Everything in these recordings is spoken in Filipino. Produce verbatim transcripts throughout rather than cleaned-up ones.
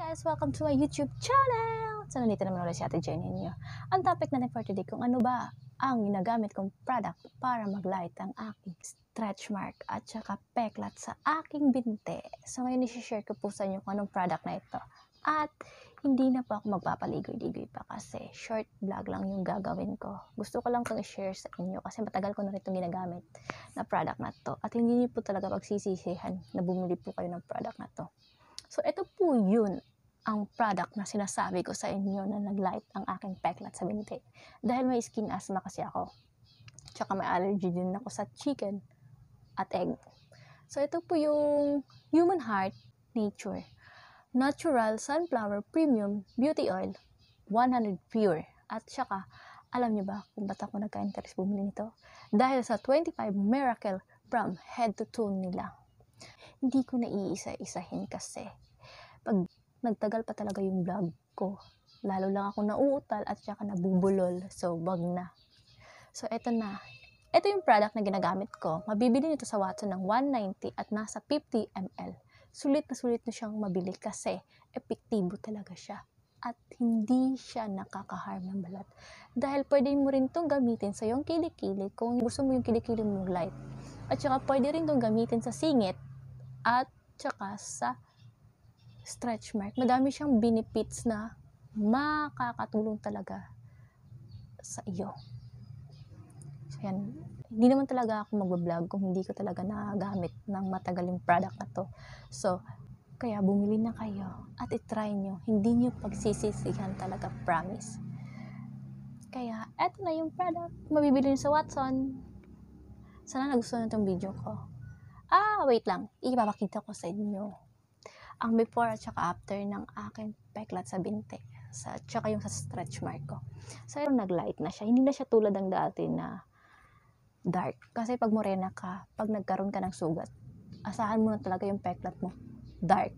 guys! Welcome to my YouTube channel! So, nandito naman ulit si Ate Jenny ninyo. Ang topic natin for today, kung ano ba ang ginagamit kong product para mag-light ang aking stretch mark at saka peklat sa aking binti. So, ngayon isi-share ko po sa inyo kung anong product na ito. At hindi na po ako magpapaligoy-ligoy pa kasi short vlog lang yung gagawin ko. Gusto ko lang itong i-share sa inyo kasi matagal ko na rin itong ginagamit na product na to. At hindi niyo po talaga pagsisisihan na bumili po kayo ng product na to. So, ito po yun ang product na sinasabi ko sa inyo na nag-light ang aking peklat sa binti. Dahil may skin asthma kasi ako. Tsaka may allergy din ako sa chicken at egg. So, ito po yung Human Heart Nature Natural Sunflower Premium Beauty Oil one hundred Pure. At tsaka, alam nyo ba kung ba't ako nagka-interest bumili nito? Dahil sa twenty-five Miracle from head to toe nila. Hindi ko na iisa-isahin kasi pag nagtagal pa talaga yung vlog ko, lalo lang ako nauutal at saka nabubulol. So, wag na. So, eto na. Ito yung product na ginagamit ko. Mabibili nito sa Watson ng one ninety at nasa fifty milliliters. Sulit na sulit na siyang mabili kasi epektibo talaga siya. At hindi siya nakakaharm ng balat. Dahil pwede mo rin itong gamitin sa yung kilikili kung gusto mo yung kilikili mong light. At saka pwede rin itong gamitin sa singit at saka sa stretch mark. Madami siyang benefits na makakatulong talaga sa iyo. So, yan. Hindi naman talaga ako mag-vlog kung hindi ko talaga nagamit ng matagal yung product na to. So, kaya bumili na kayo at itry nyo. Hindi nyo pagsisisihan talaga, promise. Kaya, eto na yung product. Mabibili nyo sa Watson. Sana nagustuhan itong video ko. Ah, wait lang. Ipapakita ko sa inyo ang before at saka after ng aking peklat sa binti. Sa, tsaka yung sa stretch mark ko. So, nag-light na siya. Hindi na siya tulad ng dati na dark. Kasi pag morena ka, pag nagkaroon ka ng sugat, asahan mo na talaga yung peklat mo. Dark.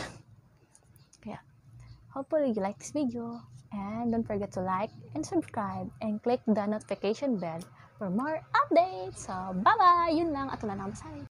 Kaya, hopefully you like this video. And don't forget to like and subscribe and click the notification bell for more updates. So, bye-bye! Yun lang at wala na akong masabi.